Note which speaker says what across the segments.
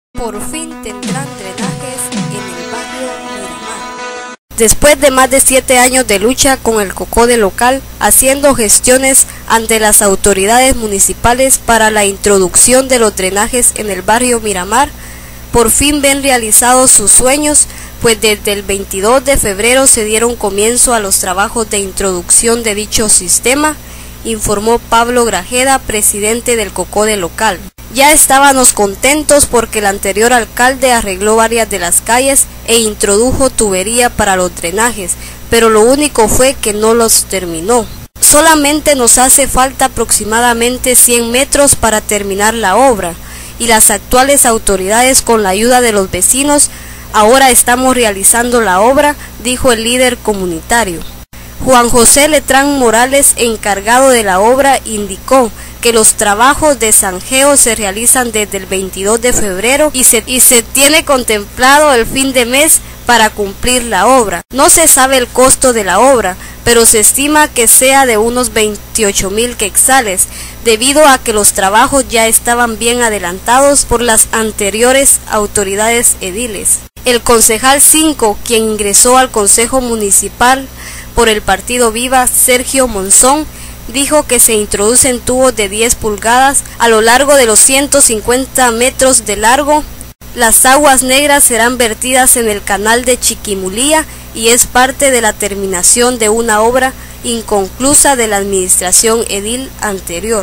Speaker 1: Por fin tendrán drenajes en el barrio Miramar. Después de más de 7 años de lucha con el COCODE local, haciendo gestiones ante las autoridades municipales para la introducción de los drenajes en el barrio Miramar, por fin ven realizados sus sueños, pues desde el 22 de febrero se dieron comienzo a los trabajos de introducción de dicho sistema, informó Pablo Grajeda, presidente del COCODE local. Ya estábamos contentos porque el anterior alcalde arregló varias de las calles e introdujo tubería para los drenajes, pero lo único fue que no los terminó. Solamente nos hace falta aproximadamente 100 metros para terminar la obra, y las actuales autoridades, con la ayuda de los vecinos, ahora estamos realizando la obra, dijo el líder comunitario. Juan José Letrán Morales, encargado de la obra, indicó que los trabajos de zanjeo se realizan desde el 22 de febrero y se tiene contemplado el fin de mes para cumplir la obra. No se sabe el costo de la obra, pero se estima que sea de unos 28,000 quetzales, debido a que los trabajos ya estaban bien adelantados por las anteriores autoridades ediles. El concejal 5, quien ingresó al Consejo Municipal por el Partido Viva, Sergio Monzón, dijo que se introducen tubos de 10 pulgadas a lo largo de los 150 metros de largo. Las aguas negras serán vertidas en el canal de Chiquimulía y es parte de la terminación de una obra inconclusa de la administración edil anterior.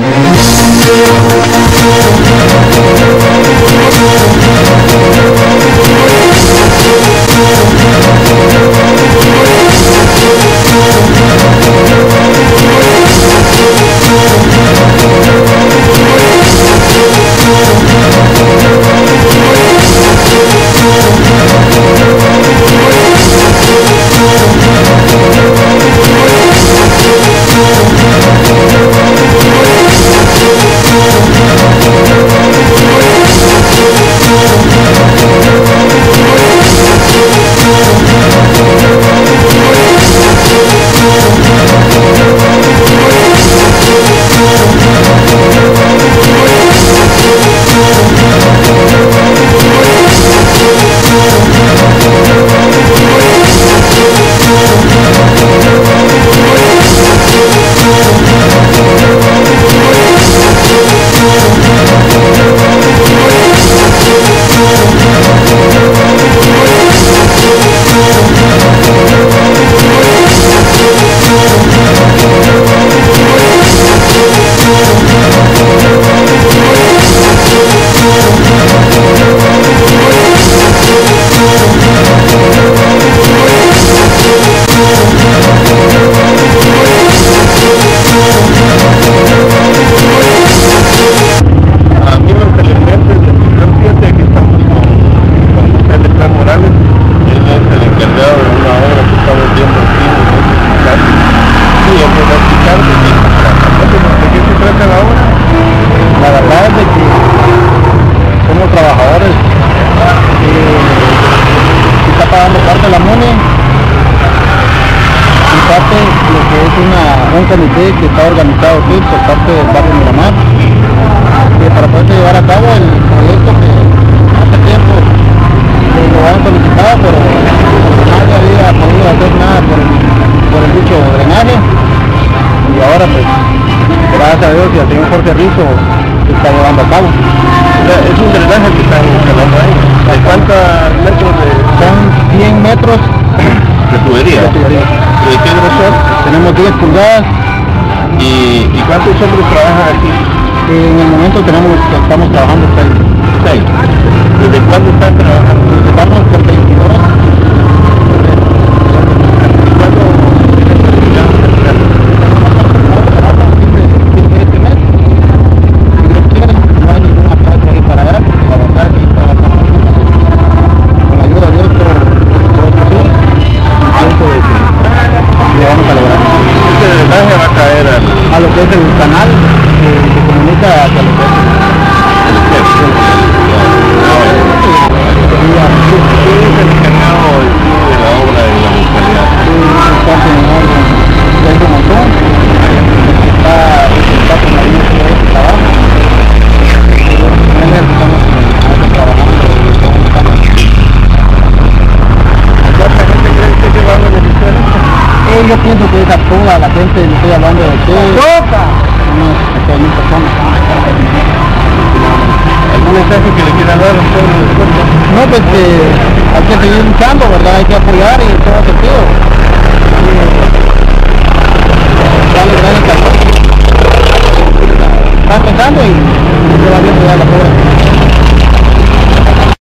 Speaker 2: Un comité que está organizado aquí por parte del barrio Miramar para poder llevar a cabo el proyecto que hace tiempo lo han solicitado, pero nadie había podido hacer nada por el dicho drenaje, y ahora pues gracias a Dios y al señor Jorge Rizo se está llevando a cabo.
Speaker 3: Es un drenaje que están instalando ahí. ¿De cuántos metros?
Speaker 2: Son 100 metros
Speaker 3: de tubería. ¿De qué grosor?
Speaker 2: Tenemos 10 pulgadas.
Speaker 3: ¿Y cuántos hombres trabajan aquí?
Speaker 2: En el momento estamos trabajando 6.
Speaker 3: ¿Desde cuándo están trabajando?
Speaker 2: Estamos por 22 horas. A lo que es el canal que comunica hacia lo que es el yo pienso que es a toda la gente, le estoy hablando de ustedes, unas 70.000 personas.
Speaker 3: ¿Algún mensaje que le quiera dar al pueblo de Puerto?
Speaker 2: No, pues que hay que seguir luchando, ¿verdad? Hay que apoyar y todo